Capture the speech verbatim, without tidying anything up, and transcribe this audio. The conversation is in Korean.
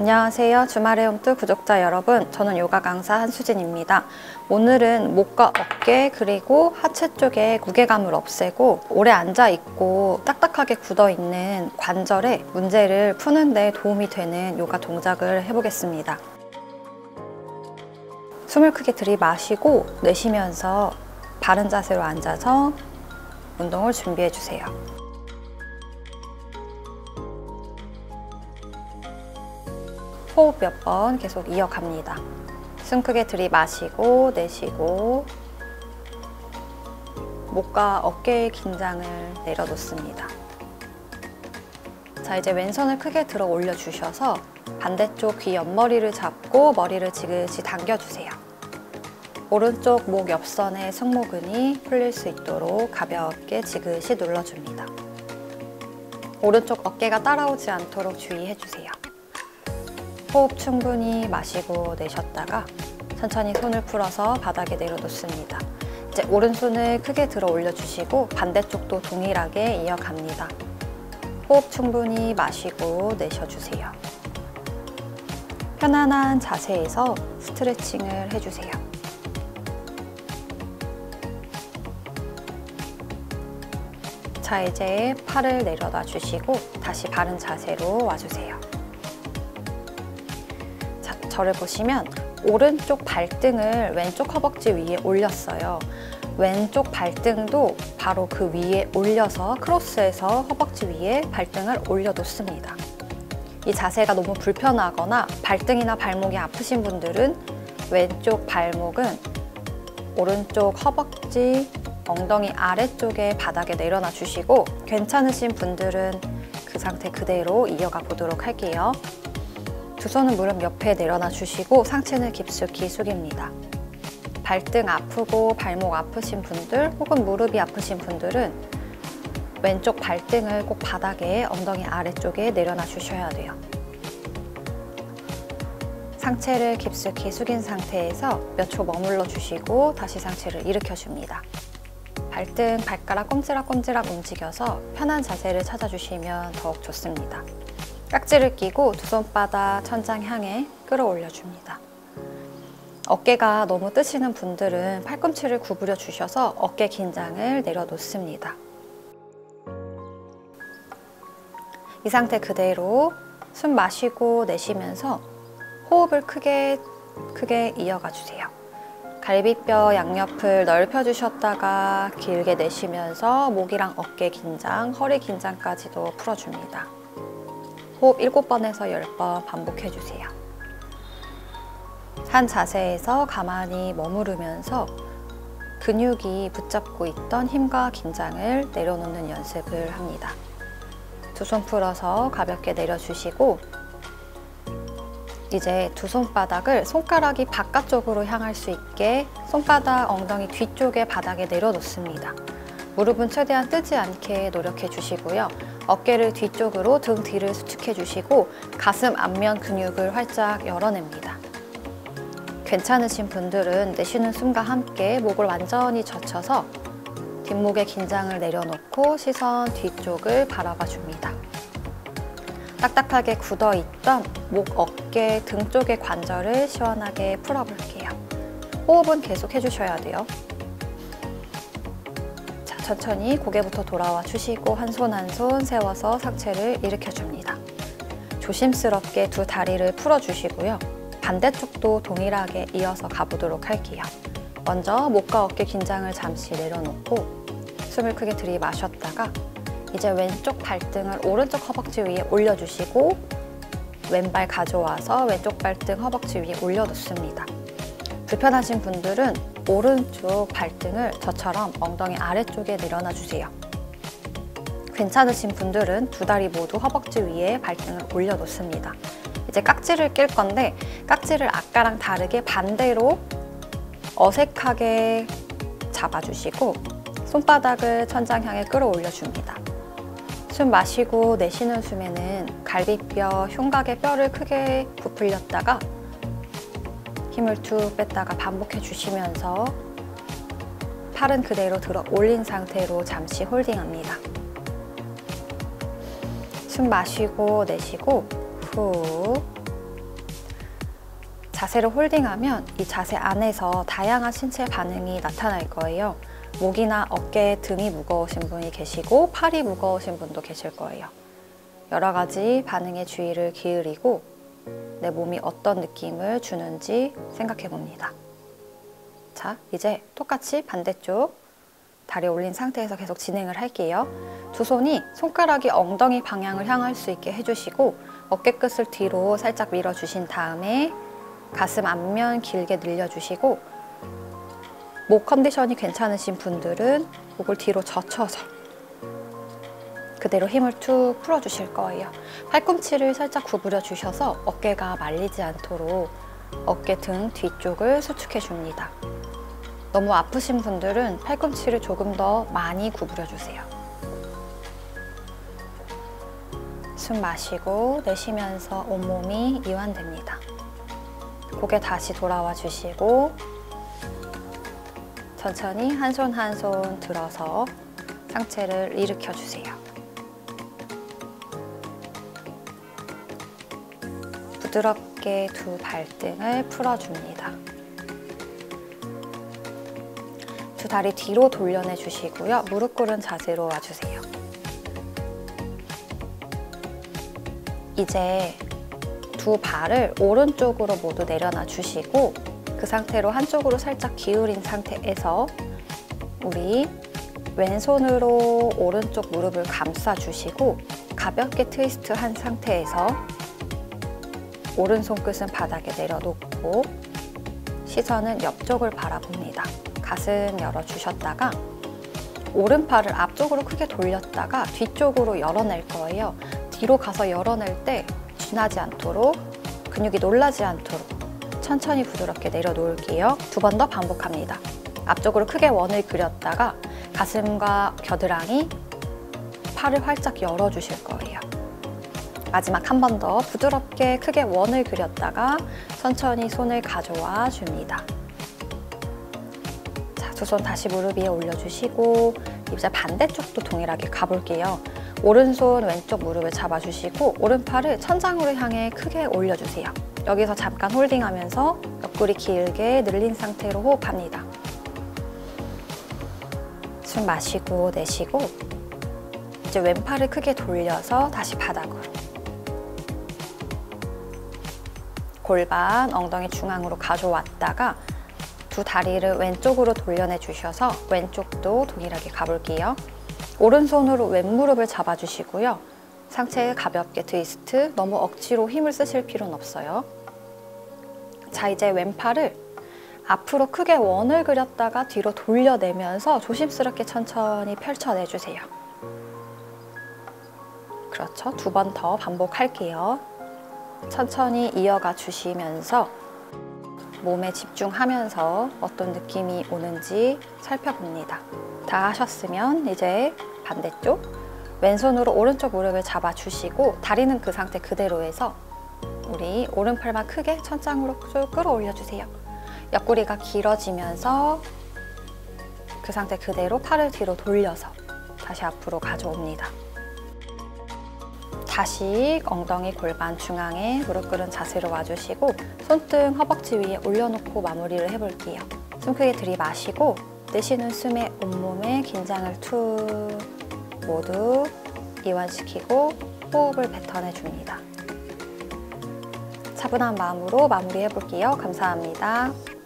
안녕하세요. 주말의 홈트 구독자 여러분, 저는 요가 강사 한수진입니다. 오늘은 목과 어깨 그리고 하체 쪽에 무게감을 없애고 오래 앉아있고 딱딱하게 굳어있는 관절의 문제를 푸는 데 도움이 되는 요가 동작을 해보겠습니다. 숨을 크게 들이마시고 내쉬면서 바른 자세로 앉아서 운동을 준비해주세요. 호흡 몇 번 계속 이어갑니다. 숨 크게 들이마시고 내쉬고 목과 어깨의 긴장을 내려놓습니다. 자, 이제 왼손을 크게 들어 올려주셔서 반대쪽 귀 옆머리를 잡고 머리를 지그시 당겨주세요. 오른쪽 목 옆선의 승모근이 풀릴 수 있도록 가볍게 지그시 눌러줍니다. 오른쪽 어깨가 따라오지 않도록 주의해주세요. 호흡 충분히 마시고 내쉬었다가 천천히 손을 풀어서 바닥에 내려놓습니다. 이제 오른손을 크게 들어 올려주시고 반대쪽도 동일하게 이어갑니다. 호흡 충분히 마시고 내쉬어주세요. 편안한 자세에서 스트레칭을 해주세요. 자, 이제 팔을 내려놔 주시고 다시 바른 자세로 와주세요. 저를 보시면 오른쪽 발등을 왼쪽 허벅지 위에 올렸어요. 왼쪽 발등도 바로 그 위에 올려서 크로스해서 허벅지 위에 발등을 올려놓습니다. 이 자세가 너무 불편하거나 발등이나 발목이 아프신 분들은 왼쪽 발목은 오른쪽 허벅지, 엉덩이 아래쪽에 바닥에 내려놔 주시고 괜찮으신 분들은 그 상태 그대로 이어가 보도록 할게요. 두 손은 무릎 옆에 내려놔 주시고 상체는 깊숙이 숙입니다. 발등 아프고 발목 아프신 분들 혹은 무릎이 아프신 분들은 왼쪽 발등을 꼭 바닥에 엉덩이 아래쪽에 내려놔 주셔야 돼요. 상체를 깊숙이 숙인 상태에서 몇 초 머물러 주시고 다시 상체를 일으켜 줍니다. 발등, 발가락 꼼지락꼼지락 움직여서 편한 자세를 찾아주시면 더욱 좋습니다. 깍지를 끼고 두 손바닥 천장 향해 끌어올려줍니다. 어깨가 너무 뜨시는 분들은 팔꿈치를 구부려 주셔서 어깨 긴장을 내려놓습니다. 이 상태 그대로 숨 마시고 내쉬면서 호흡을 크게 크게 이어가 주세요. 갈비뼈 양옆을 넓혀주셨다가 길게 내쉬면서 목이랑 어깨 긴장, 허리 긴장까지도 풀어줍니다. 호흡 일곱 번에서 열 번 반복해주세요. 한 자세에서 가만히 머무르면서 근육이 붙잡고 있던 힘과 긴장을 내려놓는 연습을 합니다. 두 손 풀어서 가볍게 내려주시고 이제 두 손바닥을 손가락이 바깥쪽으로 향할 수 있게 손바닥 엉덩이 뒤쪽에 바닥에 내려놓습니다. 무릎은 최대한 뜨지 않게 노력해 주시고요. 어깨를 뒤쪽으로 등 뒤를 수축해 주시고 가슴 앞면 근육을 활짝 열어냅니다. 괜찮으신 분들은 내쉬는 숨과 함께 목을 완전히 젖혀서 뒷목의 긴장을 내려놓고 시선 뒤쪽을 바라봐 줍니다. 딱딱하게 굳어있던 목, 어깨, 등 쪽의 관절을 시원하게 풀어볼게요. 호흡은 계속 해주셔야 돼요. 천천히 고개부터 돌아와 주시고 한 손 한 손 세워서 상체를 일으켜줍니다. 조심스럽게 두 다리를 풀어주시고요. 반대쪽도 동일하게 이어서 가보도록 할게요. 먼저 목과 어깨 긴장을 잠시 내려놓고 숨을 크게 들이마셨다가 이제 왼쪽 발등을 오른쪽 허벅지 위에 올려주시고 왼발 가져와서 왼쪽 발등 허벅지 위에 올려놓습니다. 불편하신 분들은 오른쪽 발등을 저처럼 엉덩이 아래쪽에 내려놔 주세요. 괜찮으신 분들은 두 다리 모두 허벅지 위에 발등을 올려놓습니다. 이제 깍지를 낄 건데 깍지를 아까랑 다르게 반대로 어색하게 잡아주시고 손바닥을 천장 향해 끌어올려줍니다. 숨 마시고 내쉬는 숨에는 갈비뼈, 흉곽의 뼈를 크게 부풀렸다가 힘을 툭 뺐다가 반복해 주시면서 팔은 그대로 들어 올린 상태로 잠시 홀딩합니다. 숨 마시고 내쉬고 후 자세를 홀딩하면 이 자세 안에서 다양한 신체 반응이 나타날 거예요. 목이나 어깨, 등이 무거우신 분이 계시고 팔이 무거우신 분도 계실 거예요. 여러 가지 반응에 주의를 기울이고 내 몸이 어떤 느낌을 주는지 생각해 봅니다. 자, 이제 똑같이 반대쪽 다리 올린 상태에서 계속 진행을 할게요. 두 손이 손가락이 엉덩이 방향을 향할 수 있게 해주시고 어깨 끝을 뒤로 살짝 밀어주신 다음에 가슴 앞면 길게 늘려주시고 목 컨디션이 괜찮으신 분들은 목을 뒤로 젖혀서 그대로 힘을 툭 풀어주실 거예요. 팔꿈치를 살짝 구부려 주셔서 어깨가 말리지 않도록 어깨 등 뒤쪽을 수축해 줍니다. 너무 아프신 분들은 팔꿈치를 조금 더 많이 구부려 주세요. 숨 마시고 내쉬면서 온몸이 이완됩니다. 고개 다시 돌아와 주시고 천천히 한 손 한 손 들어서 상체를 일으켜 주세요. 부드럽게 두 발등을 풀어줍니다. 두 다리 뒤로 돌려내 주시고요. 무릎 꿇은 자세로 와주세요. 이제 두 발을 오른쪽으로 모두 내려놔 주시고 그 상태로 한쪽으로 살짝 기울인 상태에서 우리 왼손으로 오른쪽 무릎을 감싸 주시고 가볍게 트위스트 한 상태에서 오른손 끝은 바닥에 내려놓고 시선은 옆쪽을 바라봅니다. 가슴 열어주셨다가 오른팔을 앞쪽으로 크게 돌렸다가 뒤쪽으로 열어낼 거예요. 뒤로 가서 열어낼 때 쥐나지 않도록 근육이 놀라지 않도록 천천히 부드럽게 내려놓을게요. 두 번 더 반복합니다. 앞쪽으로 크게 원을 그렸다가 가슴과 겨드랑이, 팔을 활짝 열어주실 거예요. 마지막 한 번 더 부드럽게 크게 원을 그렸다가 천천히 손을 가져와 줍니다. 자, 두 손 다시 무릎 위에 올려주시고 이제 반대쪽도 동일하게 가볼게요. 오른손 왼쪽 무릎을 잡아주시고 오른팔을 천장으로 향해 크게 올려주세요. 여기서 잠깐 홀딩하면서 옆구리 길게 늘린 상태로 호흡합니다. 숨 마시고 내쉬고 이제 왼팔을 크게 돌려서 다시 바닥으로 골반, 엉덩이 중앙으로 가져왔다가 두 다리를 왼쪽으로 돌려내 주셔서 왼쪽도 동일하게 가볼게요. 오른손으로 왼무릎을 잡아주시고요. 상체에 가볍게 트위스트, 너무 억지로 힘을 쓰실 필요는 없어요. 자, 이제 왼팔을 앞으로 크게 원을 그렸다가 뒤로 돌려내면서 조심스럽게 천천히 펼쳐내주세요. 그렇죠. 두 번 더 반복할게요. 천천히 이어가 주시면서 몸에 집중하면서 어떤 느낌이 오는지 살펴봅니다. 다 하셨으면 이제 반대쪽 왼손으로 오른쪽 무릎을 잡아주시고 다리는 그 상태 그대로 해서 우리 오른팔만 크게 천장으로 쭉 끌어올려 주세요. 옆구리가 길어지면서 그 상태 그대로 팔을 뒤로 돌려서 다시 앞으로 가져옵니다. 다시 엉덩이 골반 중앙에 무릎 꿇은 자세로 와주시고 손등 허벅지 위에 올려놓고 마무리를 해볼게요. 숨 크게 들이마시고 내쉬는 숨에 온몸에 긴장을 툭 모두 이완시키고 호흡을 뱉어내줍니다. 차분한 마음으로 마무리해볼게요. 감사합니다.